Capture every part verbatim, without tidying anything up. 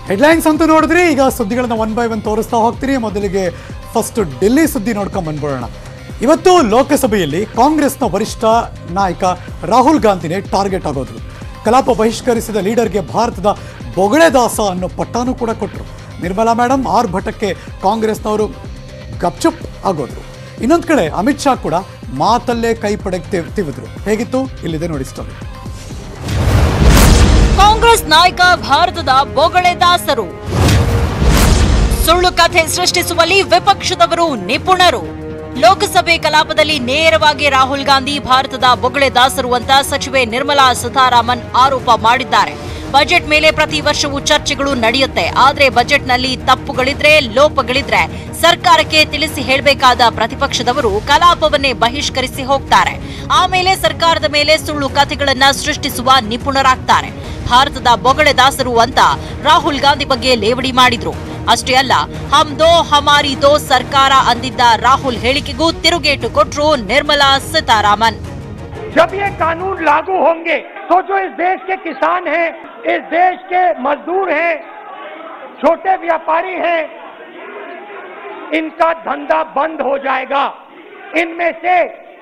Headlines ಅಂತೂ ನೋಡಿದ್ರಿ. ಈಗ ಸುದ್ದಿಗಳನ್ನ ಒನ್ ಬೈ ಒನ್ ತೋರಿಸ್ತಾ ಹೋಗ್ತೀನಿ. ಮೊದಲಿಗೆ ಫಸ್ಟ್ ಡೆಲ್ಲಿ ಸುದ್ದಿ ನೋಡ್ಕೊಂಡು ಬಂದ್ಬಿಡೋಣ. ಇವತ್ತು ಲೋಕಸಭೆಯಲ್ಲಿ ಕಾಂಗ್ರೆಸ್ನ ವರಿಷ್ಠ ನಾಯಕ ರಾಹುಲ್ ಗಾಂಧಿನೇ ಟಾರ್ಗೆಟ್ ಆಗೋದ್ರು. ಕಲಾಪ ಬಹಿಷ್ಕರಿಸಿದ ಲೀಡರ್ಗೆ ಭಾರತದ ಬೊಗಳೆದಾಸ ಅನ್ನೋ ಪಟ್ಟಾನು ಕೂಡ ಕೊಟ್ಟರು. ನಿರ್ಮಲಾ ಮೇಡಮ್ ಆರ್ಭಟಕ್ಕೆ ಕಾಂಗ್ರೆಸ್ನವರು ಗಪ್ಚುಪ್ ಆಗೋದ್ರು. ಇನ್ನೊಂದು ಕಡೆ ಅಮಿತ್ ಶಾ ಕೂಡ ಮಾತಲ್ಲೇ ಕೈ ಪಡೆಗೆ ತಿವಿದ್ರು. ಹೇಗಿತ್ತು ಇಲ್ಲಿದೆ ನೋಡಿ ಸ್ಟೋರಿ. ಕಾಂಗ್ರೆಸ್ ನಾಯಕ ಭಾರತದ ಬೊಗಳೆದಾಸರು, ಸುಳ್ಳು ಕಥೆ ಸೃಷ್ಟಿಸುವಲ್ಲಿ ವಿಪಕ್ಷದವರು ನಿಪುಣರು. ಲೋಕಸಭೆ ಕಲಾಪದಲ್ಲಿ ನೇರವಾಗಿ ರಾಹುಲ್ ಗಾಂಧಿ ಭಾರತದ ಬೊಗಳೆದಾಸರು ಅಂತ ಸಚಿವೆ ನಿರ್ಮಲಾ ಸೀತಾರಾಮನ್ ಆರೋಪ ಮಾಡಿದ್ದಾರೆ. ಬಜೆಟ್ ಮೇಲೆ ಪ್ರತಿ ವರ್ಷವೂ ಚರ್ಚೆಗಳು ನಡೆಯುತ್ತೆ. ಆದ್ರೆ ಬಜೆಟ್ನಲ್ಲಿ ತಪ್ಪುಗಳಿದ್ರೆ, ಲೋಪಗಳಿದ್ರೆ ಸರ್ಕಾರಕ್ಕೆ ತಿಳಿಸಿ ಹೇಳಬೇಕಾದ ಪ್ರತಿಪಕ್ಷದವರು ಕಲಾಪವನ್ನೇ ಬಹಿಷ್ಕರಿಸಿ ಹೋಗ್ತಾರೆ. ಆಮೇಲೆ ಸರ್ಕಾರದ ಮೇಲೆ ಸುಳ್ಳು ಕಥೆಗಳನ್ನ ಸೃಷ್ಟಿಸುವ ನಿಪುಣರಾಗ್ತಾರೆ. ಭಾರತದ ಬೊಗಳೆದಾಸರು ಅಂತ ರಾಹುಲ್ ಗಾಂಧಿ ಬಗ್ಗೆ ಲೇವಡಿ ಮಾಡಿದ್ರು. ಅಷ್ಟೇ ಅಲ್ಲ, ಹಮ್ ದೋ ಹಮಾರಿ ದೋ ಸರ್ಕಾರ ಅಂದಿದ್ದ ರಾಹುಲ್ ಹೇಳಿಕೆಗೂ ತಿರುಗೇಟು ಕೊಟ್ರು ನಿರ್ಮಲಾ ಸೀತಾರಾಮನ್. जब ये कानून लागू होंगे तो जो इस देश के किसान हैं, इस देश के मजदूर हैं, छोटे व्यापारी हैं, इनका धंधा बंद हो जाएगा. इनमें से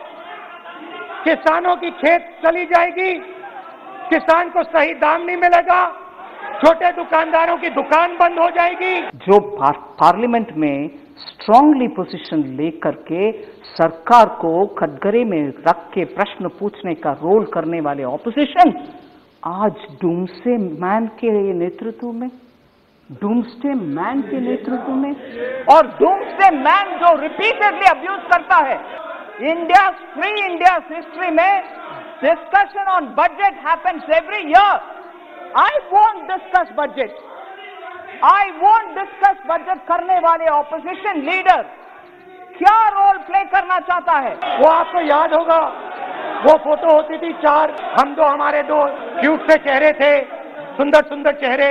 किसानों की खेत चली जाएगी, किसान को सही दाम नहीं मिलेगा, छोटे दुकानदारों की दुकान बंद हो जाएगी. जो पार, पार्लियामेंट में स्ट्रांगली पोजीशन लेकर के सरकार को कटघरे में रख के प्रश्न पूछने का रोल करने वाले ऑपोजिशन आज डूमस्टे मैन के नेतृत्व में डूमस्टे मैन के नेतृत्व में और डूमस्टे मैन जो रिपीटेडली अब्यूज करता है. इंडिया फ्री इंडिया हिस्ट्री में discussion on budget happens every year. I won't discuss budget. I won't discuss budget करने वाले ऑपोजिशन लीडर क्या रोल प्ले करना चाहता है. वो आपको याद होगा, वो फोटो होती थी चार, हम दो हमारे दो क्यूट से चेहरे थे, सुंदर सुंदर चेहरे,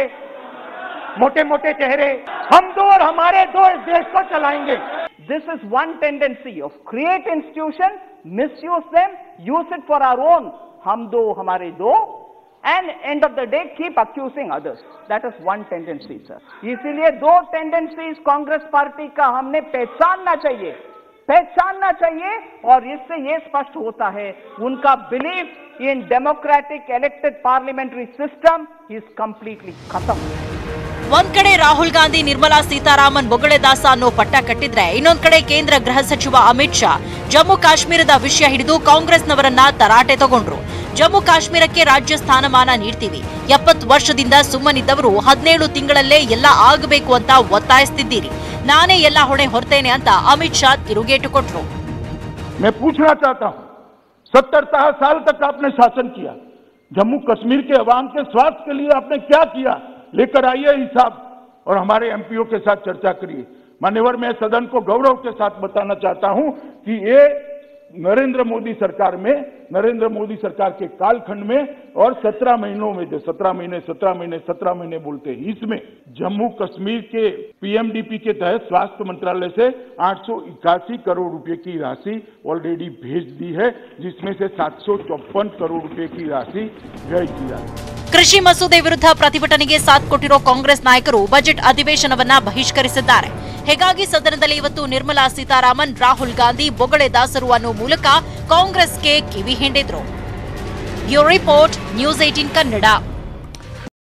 मोटे मोटे चेहरे, हम दो और हमारे दो इस देश को चलाएंगे. This is one tendency of create institution, misuse them, use it for our own, हम दो हमारे दो, and end of the day keep accusing others. That is one tendency, sir. इसीलिए दो tendencies कांग्रेस पार्टी का हमने पहचानना चाहिए पहचानना चाहिए और इससे ये स्पष्ट होता है उनका belief in democratic elected parliamentary system is completely खत्म. ಒಂದ್ ಕಡೆ ರಾಹುಲ್ ಗಾಂಧಿ ನಿರ್ಮಲಾ ಸೀತಾರಾಮನ್ ಬೊಗಳೆದಾಸ ಅನ್ನೋ ಪಟ್ಟ ಕಟ್ಟಿದ್ರೆ, ಇನ್ನೊಂದ್ ಕಡೆ ಕೇಂದ್ರ ಗೃಹ ಸಚಿವ ಅಮಿತ್ ಶಾ ಜಮ್ಮು ಕಾಶ್ಮೀರದ ವಿಷಯ ಹಿಡಿದು ಕಾಂಗ್ರೆಸ್ನವರನ್ನ ತರಾಟೆ ತಗೊಂಡ್ರು. ಜಮ್ಮು ಕಾಶ್ಮೀರಕ್ಕೆ ರಾಜ್ಯ ಸ್ಥಾನಮಾನ ನೀಡ್ತೀವಿ, ಎಪ್ಪತ್ತು ವರ್ಷದಿಂದ ಸುಮ್ಮನಿದ್ದವರು ಹದಿನೇಳು ತಿಂಗಳಲ್ಲೇ ಎಲ್ಲ ಆಗಬೇಕು ಅಂತ ಒತ್ತಾಯಿಸ್ತಿದ್ದೀರಿ, ನಾನೇ ಎಲ್ಲ ಹೊಣೆ ಹೊರ್ತೇನೆ ಅಂತ ಅಮಿತ್ ಶಾ ತಿರುಗೇಟು ಕೊಟ್ರು. मैं पूछना चाहता हूं, सत्तर साल तक आपने शासन किया, जम्मू कश्मीर के अवाम के स्वास्थ्य के लिए आपने क्या किया, लेकर आइए हिसाब और हमारे एमपीओ के साथ चर्चा करिए. मान्यवर, मैं सदन को गौरव के साथ बताना चाहता हूं कि ये नरेंद्र मोदी सरकार में, नरेंद्र मोदी सरकार के कालखंड में और सत्रह महीनों में, जो सत्रह महीने सत्रह महीने सत्रह महीने बोलते हैं, इसमें जम्मू कश्मीर के पीएमडीपी के तहत स्वास्थ्य मंत्रालय से आठ सौ इक्यासी करोड़ रुपए की राशि ऑलरेडी भेज दी है, जिसमें से सात सौ चौपन करोड़ रुपए की राशि व्यय किया है. ಕೃಷಿ ಮಸೂದೆ ವಿರುದ್ಧ ಪ್ರತಿಭಟನೆಗೆ ಸಾಥ್ ಕೊಟ್ಟಿರೋ ಕಾಂಗ್ರೆಸ್ ನಾಯಕರು ಬಜೆಟ್ ಅಧಿವೇಶನವನ್ನ ಬಹಿಷ್ಕರಿಸಿದ್ದಾರೆ. ಹೀಗಾಗಿ ಸದನದಲ್ಲಿ ಇವತ್ತು ನಿರ್ಮಲಾ ಸೀತಾರಾಮನ್ ರಾಹುಲ್ ಗಾಂಧಿ ಬೊಗಳೆದಾಸರು ಅನ್ನೋ ಮೂಲಕ ಕಾಂಗ್ರೆಸ್ಗೆ ಕಿವಿ ಹಿಂಡಿದ್ರು. Bureau report, news eighteen Kannada.